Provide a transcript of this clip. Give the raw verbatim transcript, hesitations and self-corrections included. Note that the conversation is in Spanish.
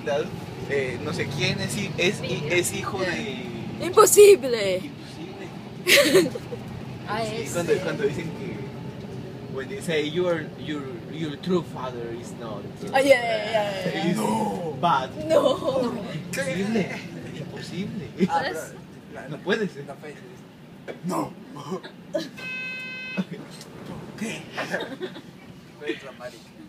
realidad eh, no sé quién es, hi- es, hi- es hijo de... Imposible. Imposible. Ah, Sí, es. cuando, cuando dicen que... When they say your, your, your true father is not... uh, Ah, yeah, yeah, yeah, yeah. is bad. No. Imposible. Imposible. Ah, pero la, No puede ser. la fe dice, no. ¿Qué? Fue dramático.